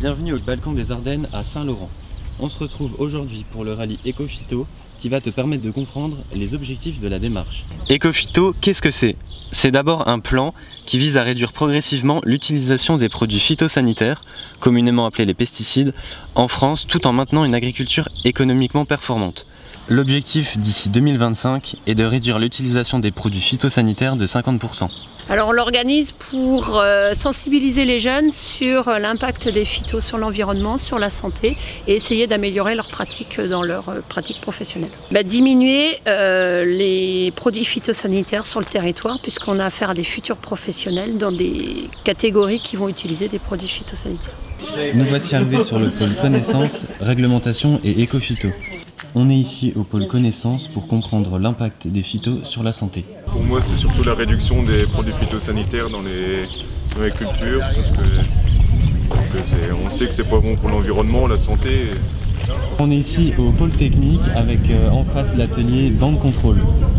Bienvenue au balcon des Ardennes à Saint-Laurent. On se retrouve aujourd'hui pour le rallye Ecophyto qui va te permettre de comprendre les objectifs de la démarche. Ecophyto, qu'est-ce que c'est? C'est d'abord un plan qui vise à réduire progressivement l'utilisation des produits phytosanitaires, communément appelés les pesticides, en France tout en maintenant une agriculture économiquement performante. L'objectif d'ici 2025 est de réduire l'utilisation des produits phytosanitaires de 50%. Alors on l'organise pour sensibiliser les jeunes sur l'impact des phytos sur l'environnement, sur la santé et essayer d'améliorer leurs pratiques dans leur pratique professionnelle. Diminuer les produits phytosanitaires sur le territoire puisqu'on a affaire à des futurs professionnels dans des catégories qui vont utiliser des produits phytosanitaires. Nous voici arrivés sur le pôle connaissance, réglementation et écophyto. On est ici au pôle connaissance pour comprendre l'impact des phytos sur la santé. Pour moi, c'est surtout la réduction des produits phytosanitaires dans les cultures, parce que on sait que c'est pas bon pour l'environnement, la santé. On est ici au pôle technique avec en face l'atelier bande contrôle.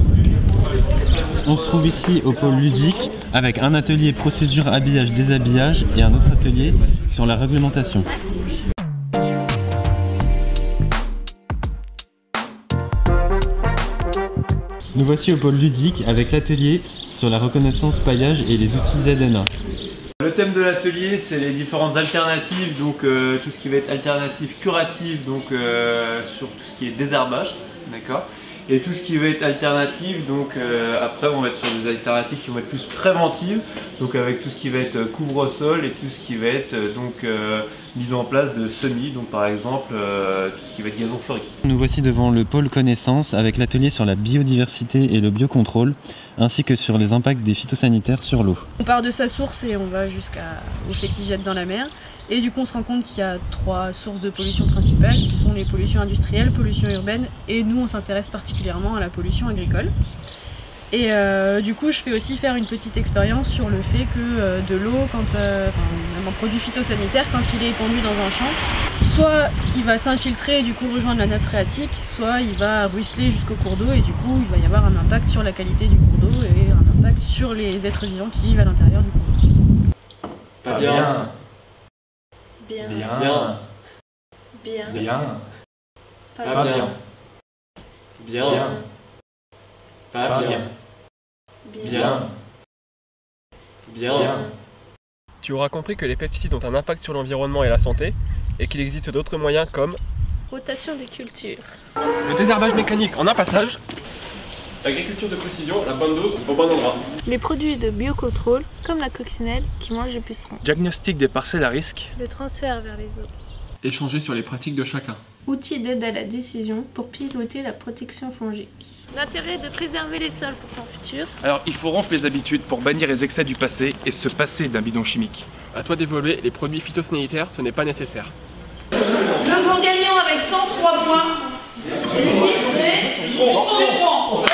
On se trouve ici au pôle ludique avec un atelier procédure habillage-déshabillage et un autre atelier sur la réglementation. Nous voici au pôle ludique avec l'atelier sur la reconnaissance paillage et les outils ZNA. Le thème de l'atelier, c'est les différentes alternatives, donc tout ce qui va être alternative curative, donc sur tout ce qui est désherbage, d'accord, et tout ce qui va être alternative, donc après on va être sur des alternatives qui vont être plus préventives, donc avec tout ce qui va être couvre-sol et tout ce qui va être mise en place de semis, donc par exemple tout ce qui va être gazon fleuri. Nous voici devant le pôle connaissance avec l'atelier sur la biodiversité et le biocontrôle, ainsi que sur les impacts des phytosanitaires sur l'eau. On part de sa source et on va jusqu'au fait qu'il jette dans la mer. Et du coup on se rend compte qu'il y a 3 sources de pollution principales qui sont les pollutions industrielles, pollution urbaine et nous on s'intéresse particulièrement à la pollution agricole. Et du coup je fais aussi faire une petite expérience sur le fait que de l'eau, même un produit phytosanitaire, quand il est épandu dans un champ, soit il va s'infiltrer et du coup rejoindre la nappe phréatique, soit il va ruisseler jusqu'au cours d'eau et du coup il va y avoir un impact sur la qualité du cours d'eau et un impact sur les êtres vivants qui vivent à l'intérieur du cours d'eau. Pas bien. Bien. Bien. Bien. Bien. Pas bien. Bien. Pas bien. Bien. Bien. Tu auras compris que les pesticides ont un impact sur l'environnement et la santé, et qu'il existe d'autres moyens comme Rotation des cultures. le désherbage mécanique en un passage, l'agriculture de précision, la bonne dose au bon endroit, les produits de biocontrôle, comme la coccinelle qui mange les pucerons, diagnostic des parcelles à risque, le transfert vers les eaux, échanger sur les pratiques de chacun. outils d'aide à la décision pour piloter la protection fongique. L'intérêt de préserver les sols pour ton futur. Alors il faut rompre les habitudes pour bannir les excès du passé et se passer d'un bidon chimique. À toi d'évoluer, les produits phytosanitaires, ce n'est pas nécessaire. Le grand gagnant avec 103 points, c'est l'équipe des Francs.